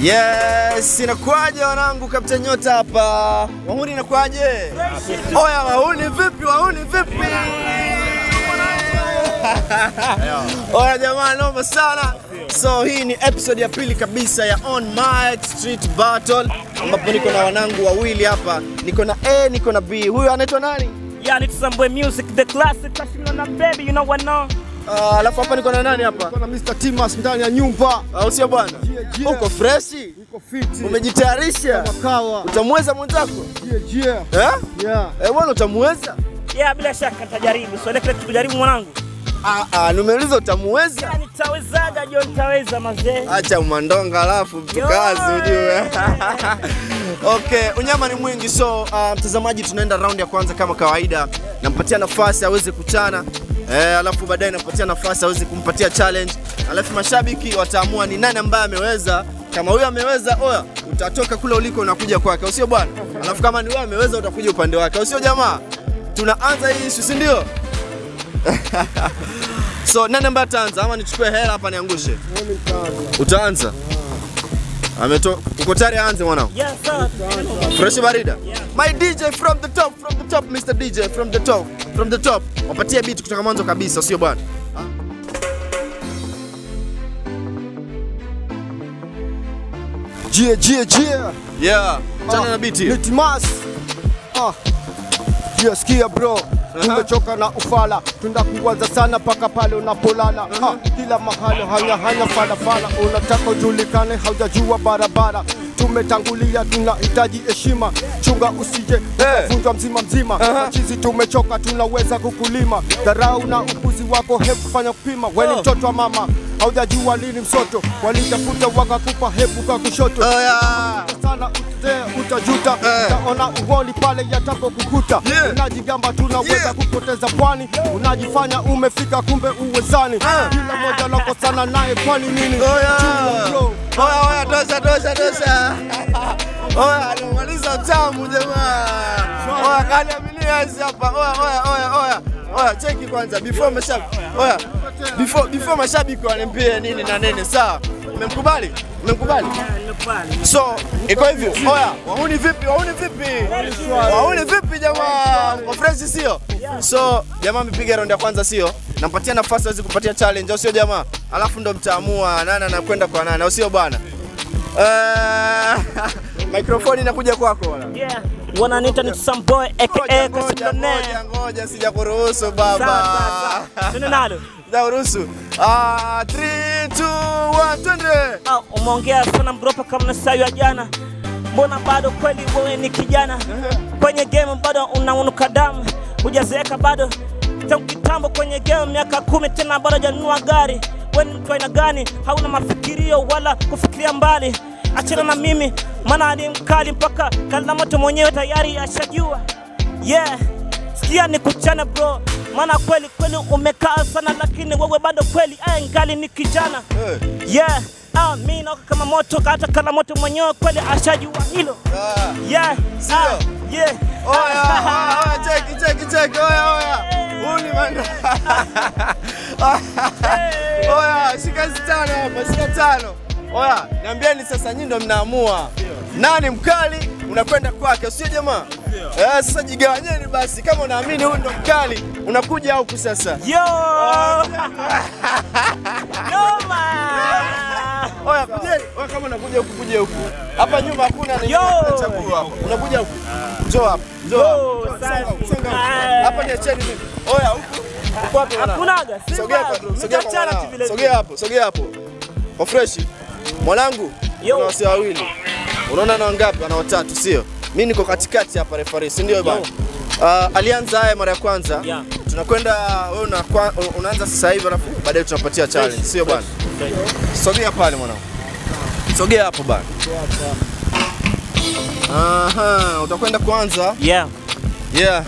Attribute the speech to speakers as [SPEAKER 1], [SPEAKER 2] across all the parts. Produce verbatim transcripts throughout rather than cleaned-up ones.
[SPEAKER 1] Yes, inakuaje wanangu, Captain Nyota hapa. Wahuni inakuaje? Oya wahuni vipi, wahuni vipi? Oya jamaa noma sana. So hii ni episode ya pili kabisa ya OnMic Street Battle, ambapo niko na wanangu wawili hapa. Niko na A, niko na B. Huyu anaitwa nani?
[SPEAKER 2] Yeah, it's some boy music, the classic, touching on baby, you know what now?
[SPEAKER 1] Ah, alafu hapa niko na nani hapa?
[SPEAKER 3] Niko na Mister Timasi ndani ya nyumba.
[SPEAKER 1] Au sio bwana? Uko fresh?
[SPEAKER 3] Uko fit.
[SPEAKER 1] Umejitayarisha?
[SPEAKER 3] Makawa.
[SPEAKER 1] Utamweza mwenzako?
[SPEAKER 3] Yeah, yeah.
[SPEAKER 1] Eh?
[SPEAKER 3] Yeah.
[SPEAKER 1] Eh, bwana utamweza?
[SPEAKER 2] Yeah, bila shaka nitajaribu. So let's kujaribu mwanangu.
[SPEAKER 1] Ah ah, nimeuliza utamweza?
[SPEAKER 2] Yeah, nitawezaga jo, nitaweza mazee.
[SPEAKER 1] Acha umandonga alafu tukazi ujue. Okay, unyama ni mwingi, so uh, mtazamaji tunaenda round ya kwanza kama kawaida. Nampatia nafasi aweze kuchana. Eh, alafu baadaye nampatia nafasi aweze kumpatia challenge. Alafu mashabiki wataamua ni nani ambaye ameweza. Kama huyo ameweza, oya, utatoka kule uliko unakuja kwake, usio bwana? Alafu kama ni wewe ameweza utakuja upande wake, usio jamaa? Tunaanza hii issue, si ndio? So nani ambaye ataanza ama nichukue hela hapa niangushe?
[SPEAKER 3] Mimi nitaanza.
[SPEAKER 1] Utaanza? Ameto uko tayari aanze mwanangu?
[SPEAKER 2] Yes sir.
[SPEAKER 1] Fresh barida. Yeah. My D J from the top, from the top, Mister D J from the top, from the top. Wapatie beat kutoka mwanzo kabisa, sio bwana?
[SPEAKER 3] Jie jie jie.
[SPEAKER 1] Yeah. Chana na beat hiyo.
[SPEAKER 3] Timasi. Ah. Jie sikia bro. Tumechoka na ufala, tunakuwaza sana paka pale unapolala. Uh -huh. Ah, kila mahali hanya hanya fala fala, unataka ujulikane haujajua barabara. Tumetangulia tunahitaji heshima, chunga usije vunjwa mzima mzima. Uh -huh. Machizi tumechoka tunaweza kukulima, dharau na upuzi wako hebu fanya kupima. Wewe ni mtoto wa mama, haujajua lini msoto, walitafuta wakakupa hebu kwa kushoto.
[SPEAKER 1] Oh, yeah.
[SPEAKER 3] Sana utete utajuta, utaona uh. uwoli pale yatapokukuta. Yeah. Unajigamba tunaweza yeah. kupoteza pwani, unajifanya umefika kumbe uwezani. Uh. Kila moja lako sana naye kwani nini?
[SPEAKER 1] Oh, yeah. Oya oya tosha tosha tosha. Oya alimaliza tamu jamaa. Oya kani Millionaire hapa. Oya oya oya oya. Oya cheki kwanza before mashabiki. Oya before before mashabiki wanempie nini na nene, sawa? Umemkubali? Umemkubali? So iko hivyo. Oya wahuni vipi? Wahuni vipi? Wahuni vipi jamaa? Kwa fresh sio? So jamaa amepiga round ya kwanza sio? Nampatia nafasi aweze kupatia challenge, au sio jamaa? Alafu ndo mtaamua nani anakwenda kwa nani, au sio bwana? Eh, microphone inakuja kwako bwana.
[SPEAKER 2] Yeah. Wananiita ni some boy aka
[SPEAKER 1] Millionaire. Ngoja sija kuruhusu baba.
[SPEAKER 2] Nini nalo?
[SPEAKER 1] Sija kuruhusu. Ah, three two one twende.
[SPEAKER 2] Ah, umeongea sana mgropa kama na sayo ya jana. Mbona bado kweli wewe ni kijana? Kwenye game bado unaunuka damu. Hujazeeka bado. Tangu kitambo kwenye game miaka kumi tena bado hujanunua gari. Wewe ni mtu aina gani? Hauna mafikirio wala kufikiria mbali. Achana na mimi maana ni mkali mpaka kala moto mwenyewe tayari ashajua. Yeah, sikia ni kuchana bro, maana kweli kweli umekaa sana lakini wewe bado kweli eh ngali ni kijana. Yeah, ah mimi na kama moto hata kala moto mwenyewe kweli ashajua hilo. Yeah,
[SPEAKER 1] sio?
[SPEAKER 2] Yeah.
[SPEAKER 1] Oya oya cheki cheki cheki oya oya. Huni bana. Oya shika tano hapa, shika tano. Oya, niambieni sasa nyinyi ndio mnaamua. Nani mkali unakwenda kwake, usio jamaa? Eh, sasa jigawanyeni basi, kama unaamini huyu ndio mkali, unakuja huku sasa.
[SPEAKER 2] Yo! No man.
[SPEAKER 1] Oya, kujeni. Oya kama unakuja huku kuja huku. Hapa nyuma hakuna anachagua hapo. Unakuja huku. Njoo hapa. Njoo. Songa. Hapa ni acheni mimi. Oya huku. Uko wapi bwana?
[SPEAKER 2] Hakunaga.
[SPEAKER 1] Sogea hapo. Sogea hapo. Sogea hapo. Sogea hapo. Kwa fresh. Mwanangu, kuna wasi wawili. Unaona na wangapi? Ana watatu, sio? Mimi niko katikati hapa referee, si ndio bwana? Uh, alianza haya mara ya kwanza. Yeah. Tunakwenda wewe una, unaanza sasa hivi alafu baadaye tunapatia challenge, sio bwana? Sogea pale mwanangu. Sogea hapo bwana. Aha, utakwenda kwanza?
[SPEAKER 2] Yeah.
[SPEAKER 1] Yeah.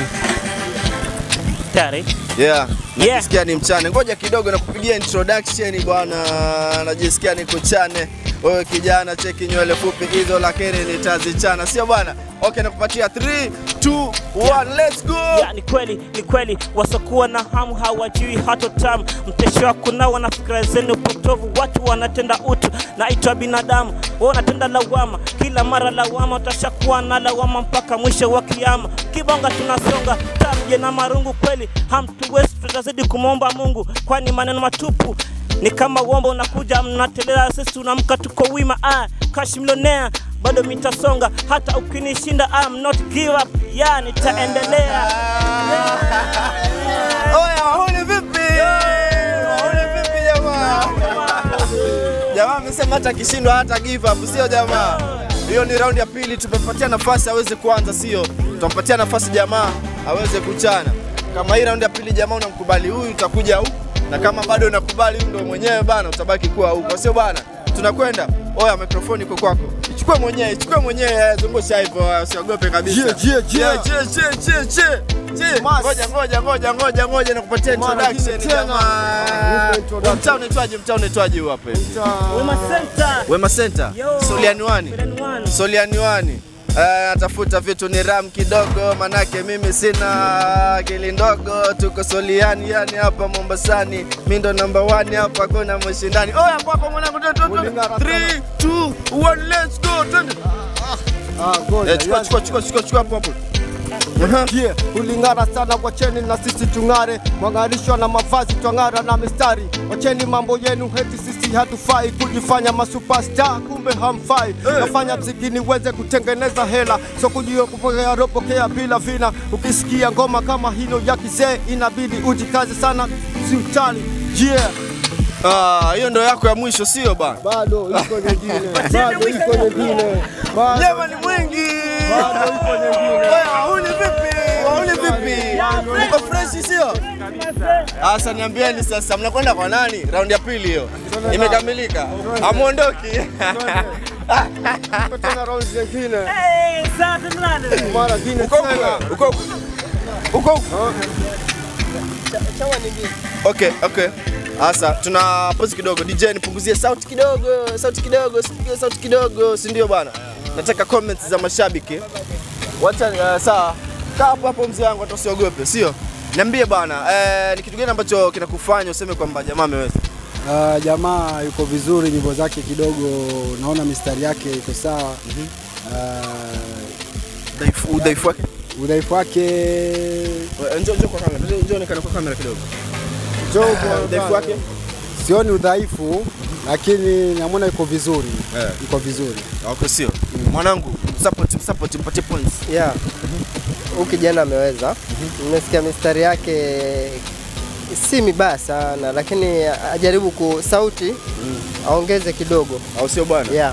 [SPEAKER 2] Tayari?
[SPEAKER 1] Yeah. Najisikia ni mchane. Ngoja kidogo na kupigia introduction bwana. Najisikia niko chane. Wewe kijana cheki nywele fupi hizo lakini nitazichana, sio bwana? Okay, nakupatia three two one let's go.
[SPEAKER 2] Yeah, ni kweli, ni kweli wasokuwa na hamu hawajui hata tamu. Mtesho kuna wana fikra zenu potovu, watu wanatenda utu na itwa binadamu. wewe unatenda lawama, kila mara lawama, utashakuwa na lawama mpaka mwisho wa kiyama. Kibonga tunasonga, tamje na marungu kweli, hamtuwezi tutazidi kumomba Mungu, kwani maneno matupu ni kama uomba unakuja mnatelea, sisi tunamka tuko wima. Ah, Cash Millionaire bado mitasonga, hata ukinishinda I'm not give up, ya nitaendelea.
[SPEAKER 1] Oya, huni vipi? Huni vipi jamaa? Jamaa amesema hata kishindwa hata give up, sio jamaa? Hiyo ni round ya pili, tumepatia nafasi aweze kuanza, sio? Tumpatia nafasi jamaa aweze kuchana. Kama hii round ya pili jamaa unamkubali huyu, utakuja huku, na kama bado unakubali huyu ndio mwenyewe bana, utabaki kuwa huko, sio bana? Tunakwenda. Oya, mikrofoni iko kwako. Ichukue mwenyewe, ichukue mwenyewe, zungusha hivyo, usiogope kabisa.
[SPEAKER 3] Je, je, je.
[SPEAKER 1] Je, je, je, je. Je, ngoja ngoja ngoja ngoja ngoja nakupatia introduction jamaa. Mtaa unaitwaje? Mtaa unaitwaje huo hapa?
[SPEAKER 2] Wema Center.
[SPEAKER 1] Wema Center. Soliani wani. Soliani wani. Eh, atafuta vitu ni ram kidogo, manake mimi sina akili ndogo. Tuko Soliani yani hapa Mombasani, mimi ndo number one hapa, kuna mshindani. Oya kwako mwanangu, three two one let's go.
[SPEAKER 3] Ah, ngoja.
[SPEAKER 1] Chukua chukua chukua chukua chukua hapo hapo.
[SPEAKER 3] Yeah, ulingara sana, wacheni na sisi tungare, mwangarishwa na mavazi twangara na mistari. Wacheni mambo yenu, heti sisi hatufai kujifanya masuperstar, kumbe hamfai. Hey. Nafanya mziki niweze kutengeneza hela, so kujio kupokea ropokea bila vina. Ukisikia ngoma kama hino ya kizee, inabidi ujikaze sana, si utani. Yeah.
[SPEAKER 1] Ah, hiyo ndo yako ya mwisho sio bana?
[SPEAKER 3] Bado iko nyingine. Bado iko nyingine.
[SPEAKER 1] Nyama ni mwingi.
[SPEAKER 3] Bado iko nyingine.
[SPEAKER 1] Oya, huni vipi? Huni vipi? Niko fresh sio? Asa niambieni sasa mnakwenda kwa nani? Round ya pili hiyo. Imekamilika. Hamuondoki.
[SPEAKER 3] Tena round nyingine.
[SPEAKER 2] Eh, sasa mlane.
[SPEAKER 3] Mara nyingine
[SPEAKER 1] Uko
[SPEAKER 3] tena.
[SPEAKER 1] uko uko.
[SPEAKER 3] Chawa nyingine.
[SPEAKER 1] Okay, okay. Asa tuna pause kidogo. D J nipunguzie sauti kidogo, sauti kidogo, sikia sauti kidogo, si ndio bana? Nataka comments za mashabiki. Wacha uh, sawa. Kaa hapo hapo mzee wangu, hata usiogope, sio? Niambie bana, eh, ni kitu gani ambacho kinakufanya useme kwamba jamaa ameweza?
[SPEAKER 4] Uh, jamaa yuko vizuri, nyimbo zake kidogo naona mistari yake iko sawa. Mhm.
[SPEAKER 1] Uh, udhaifu udhaifu wake?
[SPEAKER 4] Udhaifu wake
[SPEAKER 1] njoo njoo kwa kamera. Njoo onekana kwa kamera kidogo.
[SPEAKER 4] Njoo kwa
[SPEAKER 1] udhaifu wake?
[SPEAKER 4] Sioni udhaifu, lakini namuona yuko vizuri. Yeah. Yuko vizuri.
[SPEAKER 1] Okay, sio. Mm. Mwanangu, support support mpatie points.
[SPEAKER 5] Yeah. Huyu kijana ameweza. Nimesikia mistari yake si mibaya sana, lakini ajaribu ku sauti mm. aongeze kidogo,
[SPEAKER 1] au sio bwana?
[SPEAKER 5] Yeah.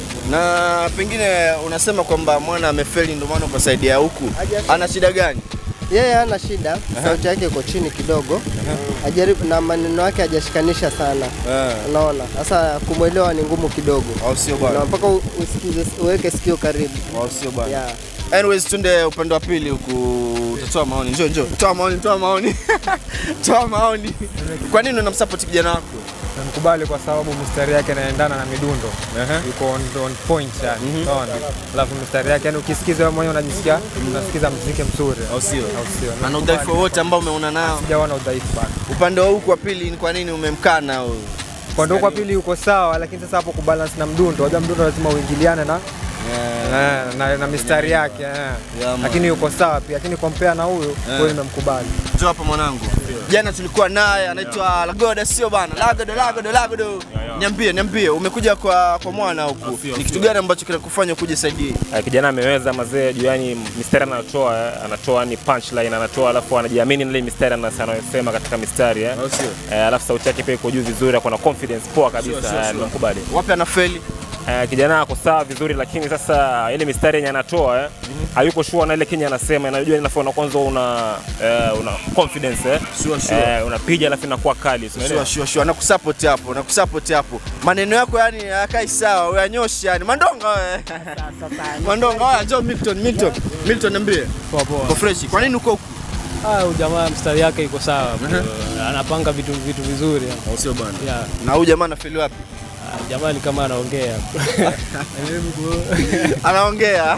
[SPEAKER 1] Na pengine unasema kwamba mwana amefeli ndio maana ukasaidia huku. Ana shida gani?
[SPEAKER 5] Yeye yeah, hana shida, uh-huh. sauti yake iko chini kidogo. Uh-huh. Ajaribu na maneno yake hajashikanisha sana. Uh-huh. Unaona? Sasa kumuelewa ni ngumu kidogo.
[SPEAKER 1] Au sio bwana?
[SPEAKER 5] Na mpaka usikize, uweke sikio karibu.
[SPEAKER 1] Au sio bwana?
[SPEAKER 5] Yeah.
[SPEAKER 1] Anyways, tunde upande wa pili huku, utatoa maoni. Njoo njoo. Toa maoni, toa maoni. Toa maoni. Kwa nini unamsupport kijana wako?
[SPEAKER 6] Namkubali kwa sababu mistari yake inaendana na midundo. Uh-huh. Yuko on, on point yani. Unaona? Mm-hmm. Alafu mistari yake yani ukisikiza wewe mwenyewe unajisikia unasikiza muziki mzuri. Au sio? Au sio?
[SPEAKER 1] Ana udhaifu wote ambao umeona nao?
[SPEAKER 6] Sijaona udhaifu bana.
[SPEAKER 1] Upande wa huku wa pili ni kwa nini umemkana huyo?
[SPEAKER 6] Upande wa pili yuko sawa, lakini sasa hapo kubalance na mdundo. Unajua mdundo lazima uingiliane na yeah, na, na mistari yake. Yeah. Yeah, lakini yuko sawa pia, lakini compare na huyo, yeah. Wewe nimemkubali.
[SPEAKER 1] Njoo hapa mwanangu. Jana tulikuwa naye anaitwa yeah. Lagoda sio bana? Lagoda Lagoda Lagoda. Yeah, yeah. Niambie niambie umekuja kwa kwa mwana huku. Ni kitu gani ambacho kinakufanya kuja saidi?
[SPEAKER 7] Kijana ameweza mazee juu, yani mistari anatoa anatoa ni punchline anatoa, alafu anajiamini ile mistari anasema katika mistari eh. Eh, alafu sauti yake pia iko juu vizuri, ako na confidence poa kabisa, nimekubali.
[SPEAKER 1] Wapi anafeli?
[SPEAKER 7] Uh, kijana ako sawa vizuri, lakini sasa ile mistari yenye anatoa eh, mm -hmm. hayuko sure na ile Kenya anasema, anajua inafaa kwanza una uh, una confidence eh,
[SPEAKER 1] sure, sure.
[SPEAKER 7] Uh, unapiga alafu inakuwa kali,
[SPEAKER 1] sure sure sure, anakusupport hapo, nakusupport hapo. Maneno yako yani hakai sawa, uyanyosha yani. Mandonga wewe. Mandonga wewe, njoo Milton, Milton. Milton niambie.
[SPEAKER 8] Poa poa.
[SPEAKER 1] Uko fresh. Kwa nini uko huku?
[SPEAKER 8] Ah, huyu jamaa mstari yake iko sawa. Uh-huh. Anapanga vitu vitu vizuri.
[SPEAKER 1] Au sio bwana?
[SPEAKER 8] Yeah.
[SPEAKER 1] Na huyu jamaa anafeli wapi?
[SPEAKER 8] Jamani kama anaongea.
[SPEAKER 1] Anaongea.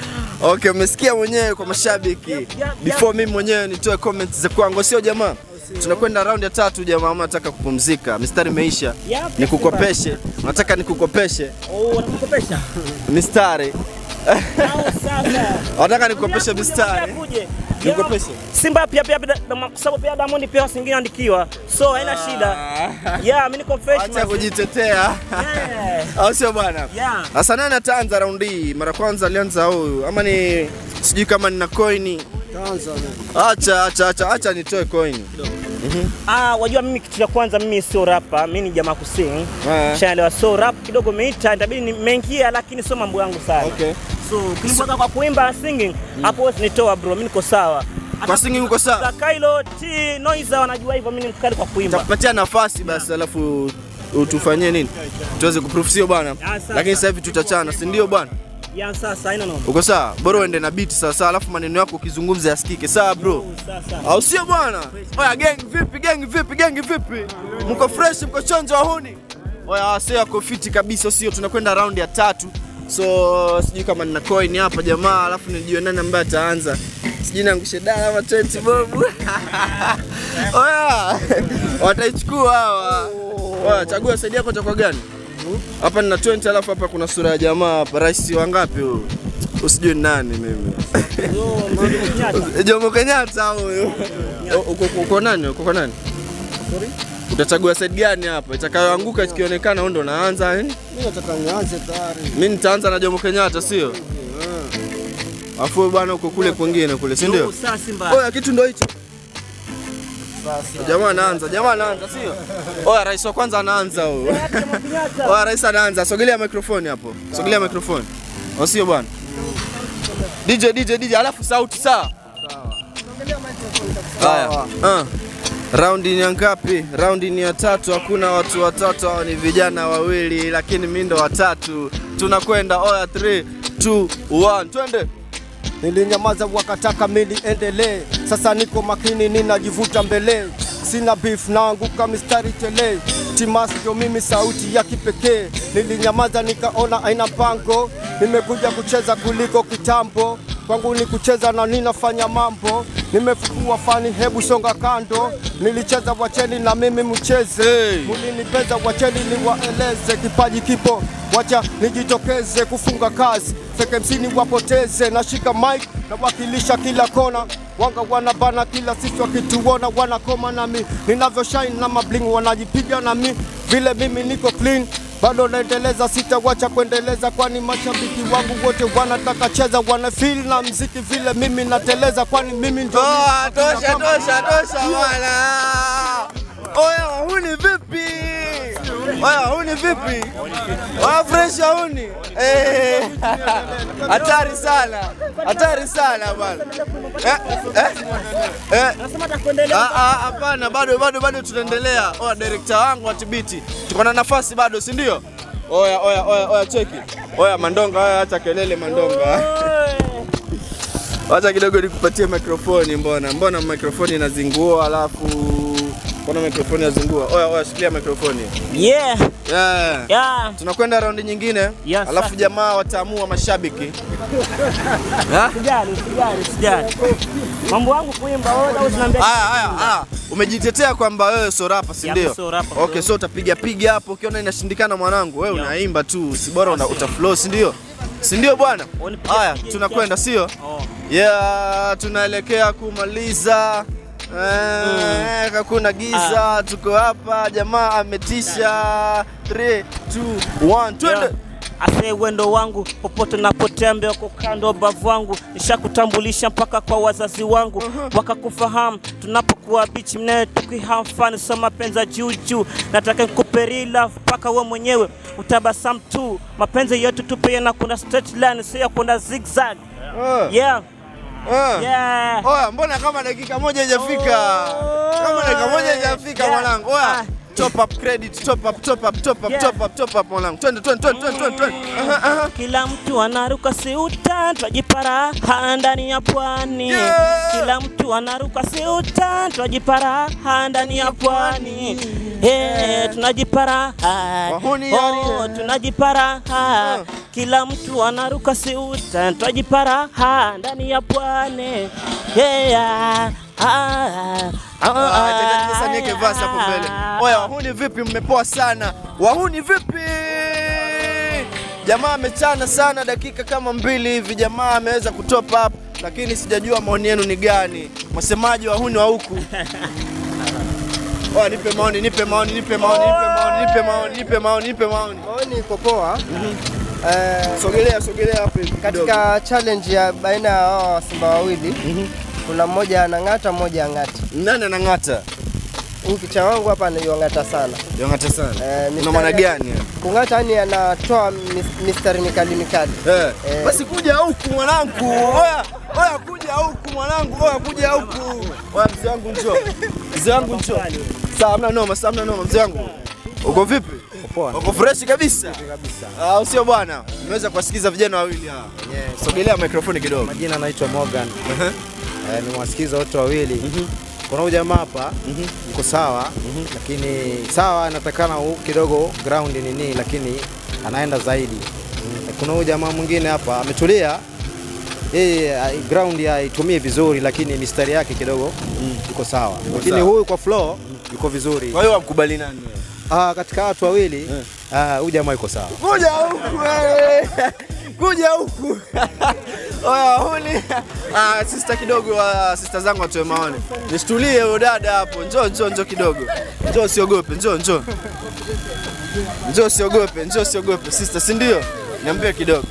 [SPEAKER 1] Okay, umesikia mwenyewe kwa mashabiki. Before mimi mwenyewe nitoe comments za kwangu, sio jamaa? tunakwenda round ya tatu jamaa, mama nataka kupumzika. Mistari imeisha. Nikukopeshe. Nataka nikukopeshe.
[SPEAKER 2] Oh, nakukopesha.
[SPEAKER 1] Mistari.
[SPEAKER 2] Au sasa.
[SPEAKER 1] Nataka nikukopeshe mistari. Nikukopeshe.
[SPEAKER 2] Simba pia pia kwa sababu pia Diamond pia wasingine andikiwa. So haina shida. Yeah, mimi ni confession.
[SPEAKER 1] Acha kujitetea. Yeah. Au sio bwana?
[SPEAKER 2] Yeah.
[SPEAKER 1] Sasa nani ataanza round hii? Mara kwanza alianza huyu ama ni sijui kama nina coin. Acha acha acha acha nitoe coin.
[SPEAKER 2] Mhm. Ah, wajua mimi kitu cha kwanza mimi sio rapper, mimi ni jamaa kusing. Shaelewa, so rap kidogo meita itabidi nimeingia lakini sio mambo yangu sana.
[SPEAKER 1] Okay.
[SPEAKER 2] So kuniboka kwa kuimba singing hapo mm. nitoa bro, mimi niko sawa.
[SPEAKER 1] Kwa singing uko sawa?
[SPEAKER 2] Kailo T Noiza wanajua hivyo, mimi ni mkali kwa kuimba.
[SPEAKER 1] Takupatia nafasi basi alafu utufanyie nini? Tuweze kuproof sio bwana? Lakini sasa hivi tutachana, si ndio bwana?
[SPEAKER 2] Ya sasa haina noma.
[SPEAKER 1] Uko sawa? Bora uende na beat sasa alafu maneno yako ukizungumza yasikike. Sawa bro? Au sio bwana? Oya gang vipi gang vipi gang vipi? Mko fresh mko chonjo huni? Oya sio yako fiti kabisa, sio tunakwenda round ya tatu. So sijui kama nina coin hapa jamaa, alafu nijue nani ambaye ataanza. Sijui naangushe dala ama twenty bob. Oya wataichukua hawa. Oya chagua side yako itakuwa gani? Hapa nina twenty alafu hapa kuna sura ya jamaa hapa. Rais wangapi huyo? Usijue nani mimi. Jomo Kenyatta huyo. Uko uko nani? Uko nani? Sorry? Utachagua side gani hapa? Itakayoanguka ikionekana wewe ndo naanza eh?
[SPEAKER 3] Mimi nataka nianze tayari.
[SPEAKER 1] Mimi nitaanza na Jomo Kenyatta sio? Afu bwana uko kule kwingine kule, si ndio? Oya kitu ndio hicho. Sasa jamaa anaanza, jamaa anaanza sio? Oya rais wa kwanza anaanza huyo. Oya rais anaanza, sogelea microphone hapo. Sogelea microphone. Au sio bwana? D J D J D J alafu sauti sawa? Sawa. Ah. Round ni ngapi? Round ni ya tatu, hakuna watu watatu, hao ni vijana wawili lakini mimi ndo watatu. Tunakwenda oya three two one twende.
[SPEAKER 3] Nilinyamaza wakataka mili endelee. Sasa niko makini ninajivuta mbele. Sina beef naanguka mistari tele. Timasi ndio mimi sauti ya kipekee. Nilinyamaza nikaona aina pango. Nimekuja kucheza kuliko kitambo. Kwangu ni kucheza na ninafanya mambo. Nimefukua fani hebu songa kando. Nilicheza wacheni na mimi mcheze. Hey. Mulinipeza wacheni niwaeleze kipaji kipo. Wacha nijitokeze kufunga kazi. Feke msini wapoteze. Nashika mic na wakilisha kila kona. Wanga wanabana kila sisi wakituona wanakoma na mi. Ninavyo shine na mabling wanajipiga na mi. Vile mimi niko clean. Bado naendeleza sitawacha kuendeleza kwani mashabiki wangu wote wanataka cheza wana feel na mziki vile mimi nateleza kwani mimi ndio.
[SPEAKER 1] Oh, tosha tosha tosha bwana. Oya huni vipi? Oya huni vipi? Oya fresh huni. Eh. Hatari sana. Hatari sana bwana. Eh eh. Eh.
[SPEAKER 2] Nasema atakuendelea.
[SPEAKER 1] Ah ah hapana bado bado bado tunaendelea. Oya director wangu wa T B T. Tuko na nafasi bado si ndio? Oya oya oya oya cheki. Oya mandonga haya acha kelele mandonga. Acha kidogo nikupatie microphone mbona? Mbona microphone inazingua alafu kuna microphone inazingua. Oya oya shikilia microphone.
[SPEAKER 2] Yeah.
[SPEAKER 1] Yeah.
[SPEAKER 2] Yeah.
[SPEAKER 1] Tunakwenda round nyingine.
[SPEAKER 2] Yes,
[SPEAKER 1] alafu jamaa wataamua mashabiki.
[SPEAKER 2] Sijali, sijali, sijali. Mambo yangu kuimba wewe au tunaambia.
[SPEAKER 1] Haya haya haya. Umejitetea kwamba wewe sio rapper si ndio? Okay, so utapiga piga hapo ukiona inashindikana mwanangu. Wewe unaimba tu, si bora una utaflow si ndio? Si ndio bwana? Haya, tunakwenda sio? Yeah, tunaelekea kumaliza. Eh, hakuna giza, tuko hapa, jamaa ametisha. three two one twende.
[SPEAKER 2] Ase wendo wangu popote napotembea uko kando bavu wangu, nishakutambulisha mpaka kwa wazazi wangu. uh -huh. Wakakufahamu tunapokuwa beach mnae tukiham fun so mapenzi juu juu. Nataka nikupe real love mpaka wewe mwenyewe utabasam tu. Mapenzi yetu tupe na kuna straight line sio kwenda zigzag. uh. Yeah.
[SPEAKER 1] Uh.
[SPEAKER 2] Yeah.
[SPEAKER 1] Oya mbona kama dakika moja haijafika? Oh. Kama dakika moja haijafika yeah. Mwanangu. Oya. Ah. Top up credit, top up, top up, top up, yeah. top up, top up mwanangu. Twende twende twende twende twende. Aha aha.
[SPEAKER 2] Kila mtu anaruka siuta, twajipara ndani ya pwani. Yeah. Kila mtu anaruka siuta, twajipara ndani ya pwani. Eh, tunajipara. Oh, tunajipara. Uh. Kila mtu anaruka siuta, twajipara ndani ya pwani. Yeah.
[SPEAKER 1] Sasa niweke verse hapo mbele. Oya, wahuni vipi? Mmepoa sana. Wahuni vipi? Jamaa amechana sana dakika kama mbili hivi, jamaa ameweza kutop up, lakini sijajua maoni yenu ni gani. Msemaji wahuni wa huku. Oya, nipe maoni, nipe maoni, nipe maoni, nipe maoni, nipe maoni, nipe maoni, nipe maoni.
[SPEAKER 5] Maoni iko poa.
[SPEAKER 1] Eh, sogelea sogelea hapo hivi.
[SPEAKER 5] Katika challenge ya baina ya hao simba wawili, kuna mmoja anang'ata, mmoja ang'ati.
[SPEAKER 1] Nani anang'ata?
[SPEAKER 5] Huyu kicha wangu hapa anayong'ata sana.
[SPEAKER 1] Yong'ata sana.
[SPEAKER 5] Eh,
[SPEAKER 1] Una maana gani?
[SPEAKER 5] Kung'ata yani anatoa mistari mikali mikali.
[SPEAKER 1] Eh. Eh. Basi kuja huku mwanangu. Oya, oya kuja huku mwanangu. Oya kuja huku. Oya mzee wangu njoo. Mzee wangu njoo. Sawa, mna noma, sawa mna noma mzee wangu. Uko vipi?
[SPEAKER 4] Poa.
[SPEAKER 1] Uko fresh kabisa?
[SPEAKER 4] Kabisa.
[SPEAKER 1] Ah, usio bwana. Nimeweza kuwasikiza vijana wawili hawa.
[SPEAKER 4] Yeah.
[SPEAKER 1] Sogelea microphone kidogo.
[SPEAKER 4] Majina anaitwa Morgan.
[SPEAKER 1] Uh -huh.
[SPEAKER 4] Eh, nimewasikiza wote wawili. Uh -huh. Kuna huyu jamaa hapa, uh -huh. yuko sawa, uh -huh. lakini sawa anatakana kidogo ground nini, lakini anaenda zaidi. Uh -huh. Kuna huyu jamaa mwingine hapa ametulia. Yeye ground haitumii vizuri, lakini mistari yake kidogo yuko sawa. Lakini huyu kwa flow yuko vizuri.
[SPEAKER 1] Kwa hiyo wamkubali nani?
[SPEAKER 4] Ah, katika watu wawili, ah, huyu jamaa yuko sawa.
[SPEAKER 1] Kuja huku wewe. Kuja huku. Oya, huni. Ah, sister kidogo, uh, sister zangu watoe maoni. Nishtulie huyo dada hapo. Njoo njoo njoo kidogo. Njoo usiogope, njoo njoo. Njoo usiogope, njoo usiogope. Sister, si ndio? Niambie kidogo.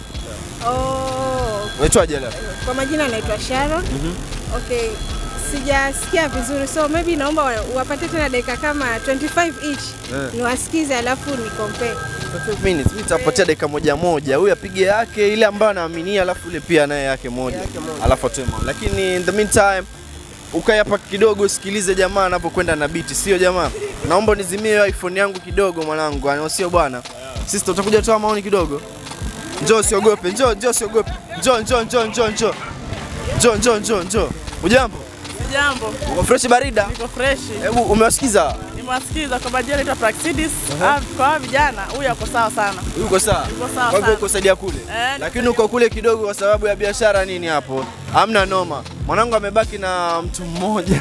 [SPEAKER 9] Oh.
[SPEAKER 1] Unaitwaje leo?
[SPEAKER 9] Kwa majina naitwa Sharon. Mhm. Okay. Sijasikia vizuri, so maybe naomba wapate tena dakika kama twenty-five each. Yeah. Niwasikize alafu ni compare.
[SPEAKER 1] twenty minutes. Mimi nitapatia dakika moja moja. Huyu apige yake ile ambayo anaaminia, alafu ile pia naye yake moja. Alafu atoe maoni. Lakini in the meantime ukae hapa kidogo usikilize jamaa anapokwenda na beat, sio jamaa? Naomba nizimie iPhone yangu kidogo mwanangu, yani sio bwana. Sister utakuja kutoa maoni kidogo? Njoo usiogope, njoo njoo usiogope. Njoo njoo njoo njoo njoo. Njoo njoo njoo njoo. Ujambo?
[SPEAKER 10] Jambo.
[SPEAKER 1] Uko fresh barida?
[SPEAKER 10] Niko fresh.
[SPEAKER 1] Hebu umewasikiza?
[SPEAKER 10] Nimewasikiza kwa majina anaitwa Praxidis. Ah, kwa vijana huyu yuko sawa sana.
[SPEAKER 1] Huyu yuko sawa?
[SPEAKER 10] Yuko sawa.
[SPEAKER 1] Kwa hivyo uko saidia kule.
[SPEAKER 10] Eh,
[SPEAKER 1] lakini uko kule kidogo kwa sababu ya biashara nini hapo? Hamna noma. Mwanangu amebaki na mtu mmoja.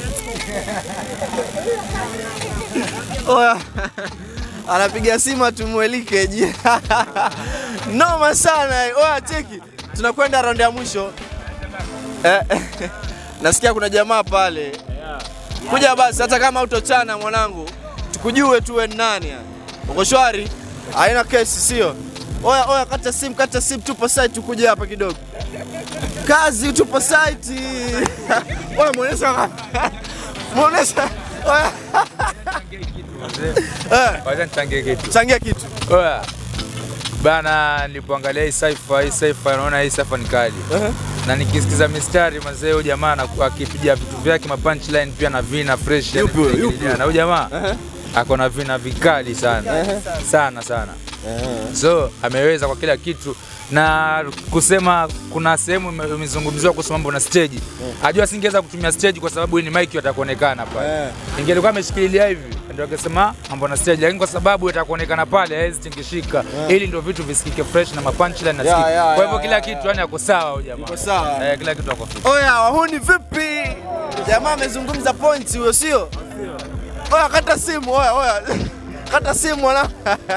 [SPEAKER 1] Oya. Anapiga simu tumwelike je. Noma sana. Oya cheki. Tunakwenda round ya mwisho. Eh. Nasikia kuna jamaa pale. Kuja basi hata kama utochana mwanangu. Tukujue tuwe nani. Uko shwari? Haina kesi sio? Oya oya kata simu kata simu tupo site tukuje hapa kidogo. Kazi tupo site. Oya muonesha. Muonesha. Oya.
[SPEAKER 11] Eh, wacha nichangie kitu.
[SPEAKER 1] Changia kitu.
[SPEAKER 11] Oya. Bana nilipoangalia hii cypher, hii cypher naona hii cypher ni kali. Uh-huh. Na nikisikiza mistari mazee huyu jamaa akipiga vitu vyake ma punchline pia na vina fresh
[SPEAKER 1] yupo, yupo.
[SPEAKER 11] Na huyu jamaa uh-huh. ako na vina vikali sana. Uh-huh. Sana sana. Uh-huh. So ameweza kwa kila kitu na kusema kuna sehemu imezungumziwa kuhusu mambo na stage. Uh-huh. Ajua singeweza kutumia stage kwa sababu ni mic atakuonekana pale. Uh-huh. Ingelikuwa ameshikilia hivi ndio akisema mambo na stage, lakini kwa sababu itakuonekana pale haiwezi tingishika. Yeah. Ili ndio vitu visikike fresh na mapunchline na
[SPEAKER 1] yeah, yeah,
[SPEAKER 11] kwa hivyo kila
[SPEAKER 1] yeah,
[SPEAKER 11] kitu yani yako sawa huyo jamaa.
[SPEAKER 1] Yako sawa.
[SPEAKER 11] Eh, kila kitu yako fit.
[SPEAKER 1] Oya, wahuni vipi? Jamaa amezungumza points huyo sio? Oya kata simu, oya oya. Kata simu wala.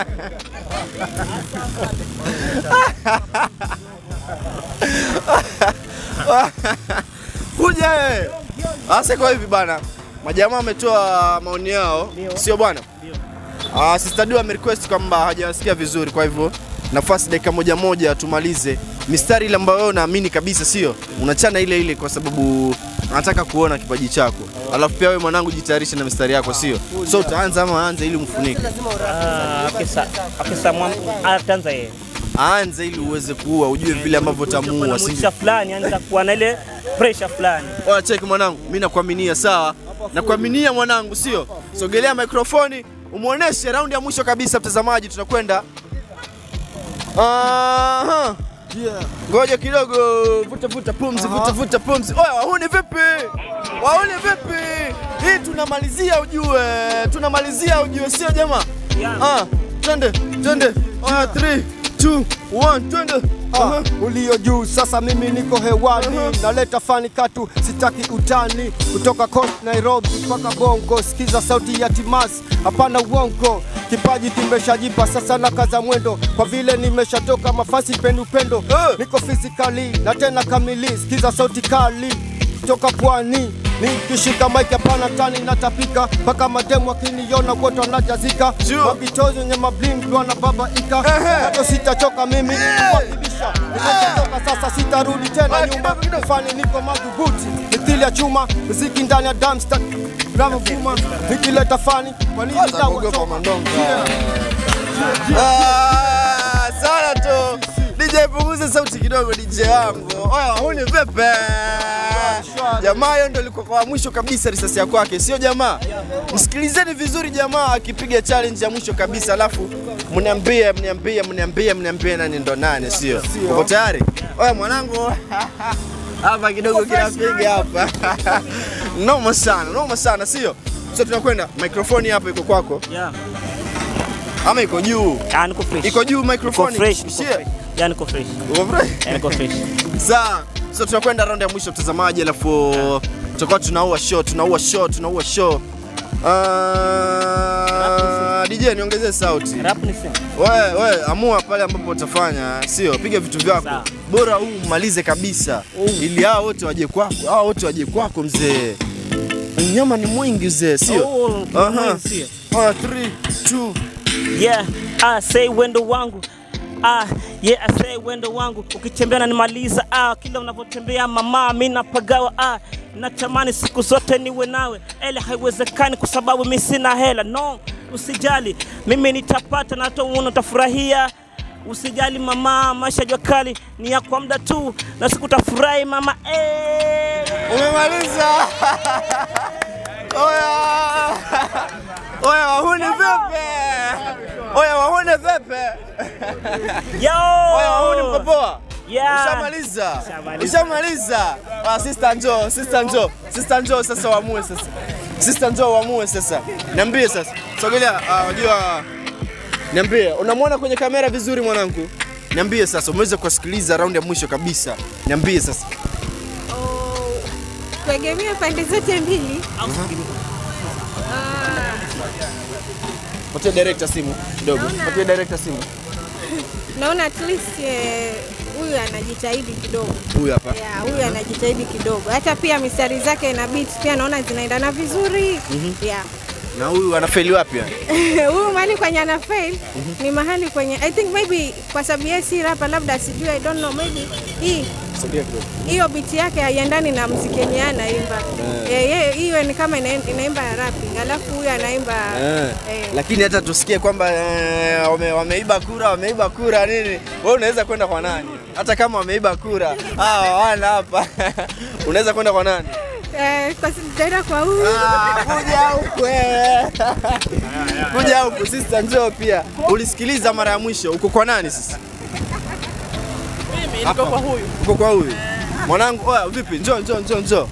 [SPEAKER 1] Kuja wewe. Asa kwa hivi bana. Majamaa wametoa maoni yao, sio bwana? Ndio. Ah, Sister Du ame request kwamba hajawasikia vizuri, kwa hivyo nafasi dakika moja moja tumalize mistari ile ambayo unaamini kabisa, sio? Unachana ile ile kwa sababu anataka kuona kipaji chako. Alafu pia wewe mwanangu jitayarishe na mistari yako, sio? So utaanza ama aanze ili umfunike?
[SPEAKER 2] Ah, akisa akisa ataanza yeye.
[SPEAKER 1] Aanze ili uweze kuua, ujue vile ambavyo utamuua,
[SPEAKER 2] si ndio? Fulani anza kuwa na ile pressure fulani.
[SPEAKER 1] Oya check mwanangu, mimi nakuaminia sawa? Nakuaminia mwanangu, sio? Sogelea mikrofoni, umuoneshe round ya mwisho kabisa mtazamaji, tunakwenda. Aha. Yeah. Ngoja kidogo, vuta vuta pumzi, vuta vuta pumzi. Oya wahuni vipi? Wahuni vipi? Hii tunamalizia ujue, tunamalizia ujue, sio jamaa? Yeah. Ah, twende, twende. Oya three, two, one, twende.
[SPEAKER 3] Ah, ulio juu sasa mimi niko hewani. Uh-huh. Naleta fani katu sitaki utani. Kutoka Coast Nairobi mpaka Bongo, sikiza sauti ya Timasi, hapana uongo. Kipaji kimeshajipa sasa na kaza mwendo, kwa vile nimeshatoka mafasi pendo pendo. Uh. Niko physically na tena kamili, sikiza sauti kali kutoka pwani. Nikishika mic hapana tani natapika, paka mademu wakiniona wote wanajazika. Mabitozi wenye mabling wanababaika. Hata sitachoka mimi kuhakikisha. Nimetoka sasa sitarudi tena nyuma. Fani niko madhubuti, mithili ya chuma, muziki ndani ya dumpster. Bravo Puma, nikileta fani kwa nini
[SPEAKER 1] nitaogopa mandonga? Ah, sana tu. D J punguza sauti kidogo D J wangu. Oya, huni vipi? Jamaa hiyo ndio ilikuwa kwa mwisho kabisa risasi ya kwake, sio jamaa? Msikilizeni vizuri jamaa akipiga challenge ya mwisho kabisa, alafu mniambie mniambie mniambie mniambie nani ndo nani, sio? Uko tayari? Oya mwanangu. Hapa kidogo kinapiga hapa. Noma sana, noma sana, sio? Sasa tunakwenda microphone hapa iko kwako.
[SPEAKER 2] Yeah.
[SPEAKER 1] Ama iko juu?
[SPEAKER 2] Ah, niko fresh.
[SPEAKER 1] Iko juu microphone.
[SPEAKER 2] Niko fresh. Yeah, niko fresh.
[SPEAKER 1] Uko fresh?
[SPEAKER 2] Yeah, niko fresh.
[SPEAKER 1] Sawa. So tunakwenda round ya mwisho mtazamaji, alafu tutakuwa tunaua show, tunaua show, tunaua show. Ah, D J niongezee sauti.
[SPEAKER 2] Rap ni sema.
[SPEAKER 1] Wewe wewe amua pale ambapo utafanya, sio? Piga vitu vyako. Bora huu umalize kabisa. Uh. Ili hao wote waje kwako. Hao wote waje kwako mzee. Nyama ni mwingi mzee, sio?
[SPEAKER 2] Oh,
[SPEAKER 1] aha. Ah, three, two.
[SPEAKER 2] Yeah, I say wendo wangu. Ah, yeah, I say wendo wangu. Ukitembea na nimaliza. Ah, kila unapotembea mama mimi napagawa. Ah, natamani siku zote niwe nawe. Ele haiwezekani kwa sababu mimi sina hela. No, usijali. Mimi nitapata na hata uone utafurahia. Usijali mama, maisha jua kali ni ya kwa muda tu na siku utafurahi mama. Eh,
[SPEAKER 1] umemaliza. Oya. Oya, wahuni vipi? Oya, wahuni vipi?
[SPEAKER 2] Yo!
[SPEAKER 1] Oya, wahuni mko poa?
[SPEAKER 2] Yeah.
[SPEAKER 1] Ushamaliza. Ushamaliza. Ah, sister njoo, sister njoo. Sister njoo sasa waamue sasa. Sister njoo waamue sasa. Niambie sasa. Sogelea, unajua niambie, unamwona kwenye kamera vizuri mwanangu? Niambie sasa, umeweza kusikiliza round ya mwisho kabisa. Niambie sasa.
[SPEAKER 9] Oh, kuegemea pande zote mbili.
[SPEAKER 1] Patia director simu kidogo. Patia director simu.
[SPEAKER 9] Naona at least huyu eh, anajitahidi kidogo.
[SPEAKER 1] Huyu hapa.
[SPEAKER 9] Yeah, huyu anajitahidi kidogo. Hata pia mistari zake na beats pia naona zinaendana vizuri. Mm -hmm. Yeah.
[SPEAKER 1] Na huyu anafeli wapi yani?
[SPEAKER 9] Huyu mali kwenye ana fail mm -hmm. ni mahali kwenye I think maybe kwa sababu yeye si rapper labda sijui, I don't know, maybe hii
[SPEAKER 1] saidia kidogo.
[SPEAKER 9] Hiyo beat yake haiendani na muziki yenyewe anaimba. Eh, yeye hiyo ni kama inaimba rapping, alafu huyu anaimba
[SPEAKER 1] eh. Eh. Lakini hata tusikie kwamba eh, wame, wameiba kura, wameiba kura nini? Wewe unaweza kwenda kwa nani? Hata kama wameiba kura, ah wana hapa. Unaweza kwenda kwa nani?
[SPEAKER 9] Eh, kwa sababu kwa huyu.
[SPEAKER 1] Ah, kuja huko eh. Kuja huko sister njoo pia. Ulisikiliza mara ya mwisho uko kwa nani sasa?
[SPEAKER 10] Mimi niko kwa huyu.
[SPEAKER 1] Uko kwa huyu? Mwanangu, oya vipi? Njoo njoo njoo njoo.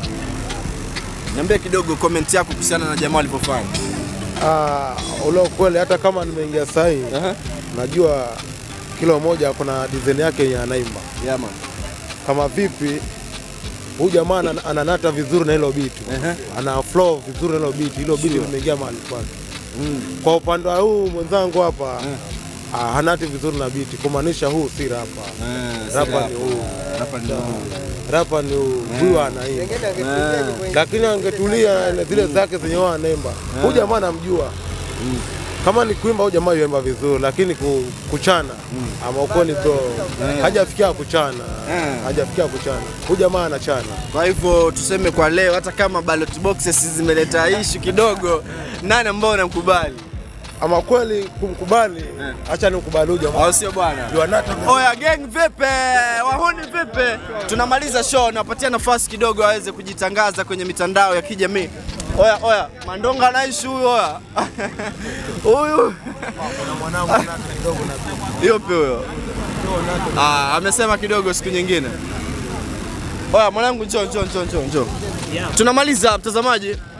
[SPEAKER 1] Niambie kidogo comment yako kuhusiana na jamaa alipofanya.
[SPEAKER 12] Ah, ule kweli hata kama nimeingia sahi, uh -huh. najua kila mmoja kuna design yake yenye anaimba.
[SPEAKER 1] Yeah man.
[SPEAKER 12] Kama vipi huyu jamaa ananata vizuri na hilo beat. Uh -huh. Ana flow vizuri na hilo beat. Hilo beat limeingia mahali kwake. Mm. Kwa upande wa huu mwenzangu hapa, uh -huh. Ah, hanati vizuri na beat, kumaanisha huu si rapa.
[SPEAKER 1] Eh,
[SPEAKER 12] rapa ni huu.
[SPEAKER 1] Rapa ni huu.
[SPEAKER 12] Rapa ni huyu anaimba. Lakini angetulia na zile zake zenye wao anaimba. Huyu jamaa anamjua. Kama ni kuimba huyu jamaa yuimba vizuri, lakini kuchana ama ukweli bro, hajafikia kuchana. Hajafikia kuchana. Huyu jamaa anachana.
[SPEAKER 1] Kwa hivyo tuseme kwa leo hata kama ballot boxes zimeleta issue kidogo, nani ambao unamkubali?
[SPEAKER 12] Ama kweli kumkubali, acha nikubali huyu jamaa.
[SPEAKER 1] Au sio bwana? Oya gang vipi? Wahuni vipi? Tunamaliza show, napatia nafasi kidogo aweze kujitangaza kwenye mitandao ya kijamii. Oya oya, Mandonga anaishi huyo oya. Huyu.
[SPEAKER 12] Kuna mwanangu nake kidogo na
[SPEAKER 1] hiyo pia huyo. Ah, amesema kidogo siku nyingine. Oya mwanangu njoo njoo njoo njoo njoo. Tunamaliza mtazamaji.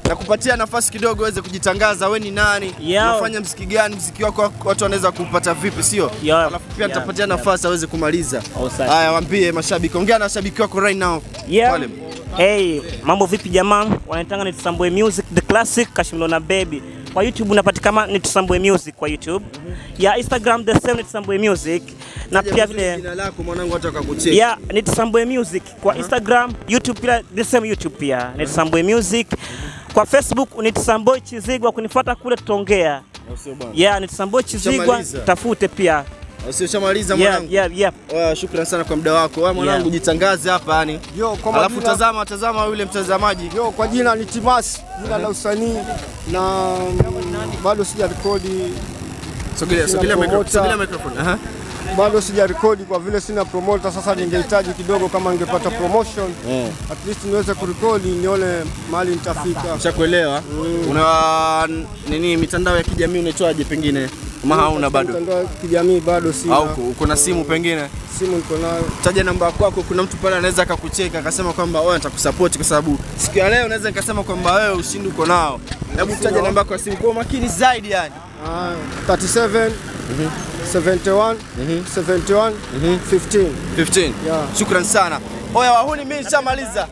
[SPEAKER 1] nakupatia nafasi kidogo uweze kujitangaza, wewe ni nani? Unafanya muziki gani? Muziki wako watu wanaweza kupata vipi, sio? Alafu pia nitapatia nafasi aweze kumaliza. Haya, waambie mashabiki, ongea na mashabiki wako right now.
[SPEAKER 2] Yeah. Hey, mambo vipi jamaa? Wanatanga ni Tusambue Music the classic Kashimlona baby. Kwa YouTube unapatikana ni Tusambue Music kwa YouTube. Ya Instagram the same ni Tusambue Music. Na pia vile
[SPEAKER 1] jina lako mwanangu hata akakucheki.
[SPEAKER 2] Ya ni Tusambue Music kwa Instagram, YouTube pia the same YouTube pia ni Tusambue Music. Kwa Facebook ni Tusambue Chizigwa, kunifuata kule tutaongea. Ya ni Tusambue Chizigwa, tafute pia.
[SPEAKER 1] Sio shamaliza mwanangu.
[SPEAKER 2] Yeah, yeah,
[SPEAKER 1] yeah. Shukrani sana kwa muda wako. Wewe mwanangu yeah. Jitangaze hapa yani.
[SPEAKER 3] Yo, kwa
[SPEAKER 1] alafu majina, tazama tazama yule mtazamaji.
[SPEAKER 3] Yo, kwa jina ni Timasi, jina la usanii na bado sija rekodi.
[SPEAKER 1] Sogelea sogelea microphone, sogelea microphone. Aha.
[SPEAKER 3] Bado sija rekodi kwa vile sina promoter, sasa ningehitaji kidogo kama ningepata promotion.
[SPEAKER 1] Yeah.
[SPEAKER 3] At least niweze kurekodi nione mahali nitafika.
[SPEAKER 1] Ushakuelewa? Mm. Una nini mitandao ya kijamii unaitwaje pengine? Kama hauna bado.
[SPEAKER 3] Mitandao ya kijamii bado sina.
[SPEAKER 1] Au uko na simu pengine?
[SPEAKER 3] Simu niko nayo.
[SPEAKER 1] Taja namba yako, kuna mtu pale anaweza akakucheka akasema kwamba wewe nitakusupport kwa sababu siku ya leo naweza nikasema kwamba wewe ushindi uko nao. Hebu taja namba yako ya simu kwa makini zaidi yani.
[SPEAKER 3] Ah, thirty-seven seventy one seventy one fifteen
[SPEAKER 1] fifteen.
[SPEAKER 3] Yeah.
[SPEAKER 1] Shukran sana. Oya wahuni mimi nishamaliza.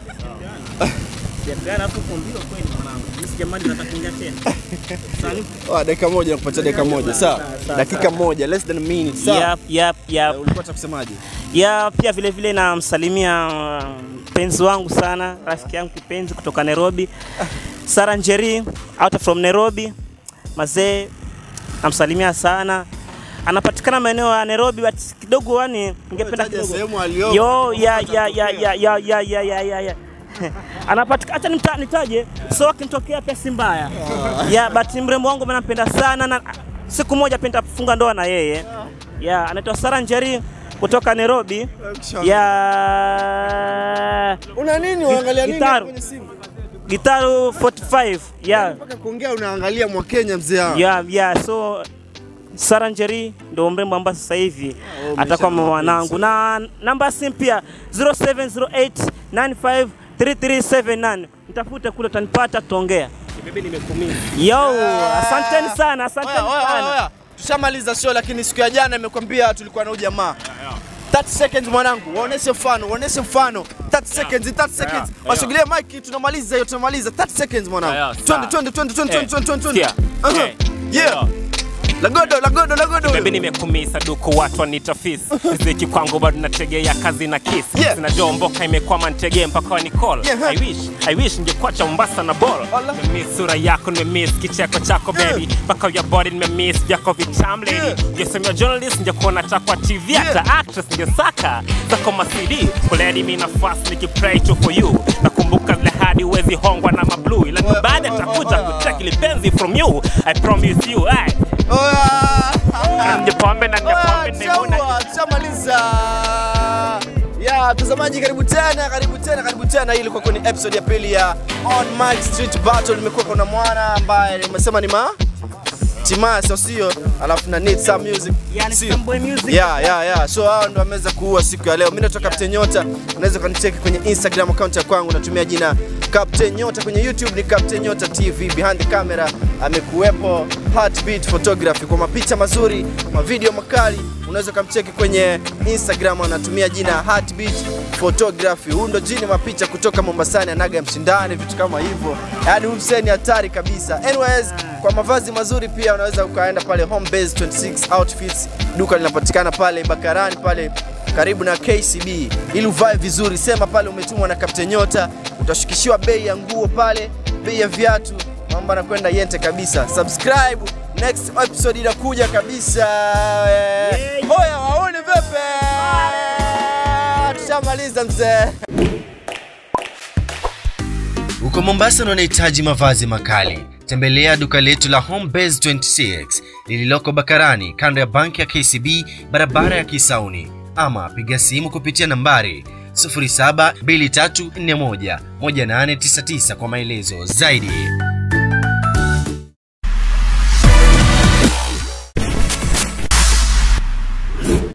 [SPEAKER 2] Jana hapo kombio kweli mwanangu. Msijamani natakunja tena.
[SPEAKER 1] Oh, dakika moja nakupatia dakika moja. Sawa. Dakika moja, less than a minute. Sawa.
[SPEAKER 2] Yep, yep, yep.
[SPEAKER 1] Ulikuwa unataka kusemaje?
[SPEAKER 2] Ya pia vile vile namsalimia mpenzi wangu sana, rafiki yangu kipenzi kutoka Nairobi. Sara Njeri out from Nairobi. Mazee namsalimia sana. Anapatikana maeneo ya Nairobi but kidogo yani ningependa kidogo. Yo ya ya ya ya ya ya ya ya ya ya. Anapatikana acha nimta, nitaje so akinitokea pesa mbaya. Ya but mrembo wangu mimi nampenda sana na siku moja penda kufunga ndoa na yeye. Ya anaitwa Sara Njeri kutoka Nairobi. Ya
[SPEAKER 1] una nini unaangalia nini kwenye simu?
[SPEAKER 2] Gitaru forty-five. Yeah.
[SPEAKER 1] Mpaka kuongea unaangalia mwa Kenya mzee.
[SPEAKER 2] Yeah, yeah. So Sara Njeri ndo mrembo ambaye sasa hivi oh, atakuwa mwanangu na namba simu pia zero seven zero eight nine five three three seven nine. Nitafute kule utanipata tuongea. Bibi nimekumia. Yo, asanteni sana, asanteni sana.
[SPEAKER 1] Tushamaliza show lakini siku ya jana nimekwambia tulikuwa na jamaa. thirty seconds mwanangu, waoneshe mfano, waoneshe mfano. thirty seconds, thirty seconds. Wasugilie mic tunamaliza hiyo tunamaliza thirty seconds mwanangu. Twende twende twende twende twende twende. Yeah. Lagodo, lagodo, lagodo.
[SPEAKER 7] Baby nimekumisa duku watu wanita fizz. Riziki kwangu bado nategea kazi na kiss.
[SPEAKER 1] Yeah.
[SPEAKER 7] Sina jomboka imekwama ntegea mpaka wani call.
[SPEAKER 1] Yeah.
[SPEAKER 7] I wish, I wish ningekuacha Mombasa na ball. Nimemiss sura yako, nimemiss kicheko chako baby. Mpaka yeah. Your body nimemiss vyako vitam lady. Yeah. Ungesema journalist ningekuona chakwa T V hata yeah. Actress ningesaka. Zako ma C D, kuledi mimi nafasi nikipray to for you. Nakumbuka zile hadi wezi hongwa na mablue. Ila baada takuja kucheck ile penzi from you. I promise you, I Njepombe na njepombe nimuna
[SPEAKER 1] Tushamaliza. Ya mtazamaji karibu tena, karibu tena, karibu tena. Hii ilikuwa ni episode ya pili ya On Mic Street Battle. Nimekuwa kuna mwana ambaye nimesema ni ma Timasi sio, alafu na Need Some Music.
[SPEAKER 2] Yani Tusambue Music.
[SPEAKER 1] Yeah, yeah, yeah. So hao ndo wameweza kuua siku ya leo. Mimi natoka Captain Nyota. Unaweza kunicheck kwenye Instagram account ya kwangu, natumia jina Captain Nyota. Kwenye YouTube ni Captain Nyota T V. Behind the camera amekuwepo Heartbeat Photography kwa mapicha mazuri, kwa video makali. Unaweza kumcheki kwenye Instagram, anatumia jina Heartbeat Photography. Huyo ndo jini mapicha kutoka Mombasani, anaga mshindani, vitu kama hivyo. Yaani huyu msanii hatari kabisa. Anyways, kwa mavazi mazuri pia unaweza ukaenda pale Home Base twenty-six Outfits. Duka linapatikana pale Bakarani pale karibu na K C B. Ili uvae vizuri, sema pale umetumwa na Captain Nyota, utashikishiwa bei ya nguo pale, bei ya viatu. Mambo yanakwenda yente kabisa. Subscribe, next episode inakuja kabisa. Oya waone vipi? Tushamaliza mzee. Uko Mombasa na unahitaji mavazi makali, tembelea duka letu la Home Base twenty-six lililoko Bakarani kando ya banki ya K C B, barabara ya Kisauni, ama piga simu kupitia nambari zero saba mbili tatu nne moja moja nane tisa tisa kwa maelezo zaidi.